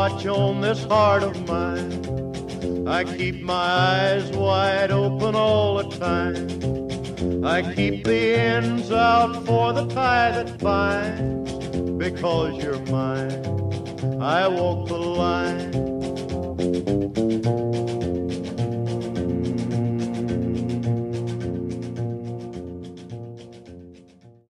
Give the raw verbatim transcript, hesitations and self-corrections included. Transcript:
watch on this heart of mine. I keep my eyes wide open all the time. I keep the ends out for the tie that binds. Because you're mine, I walk the line.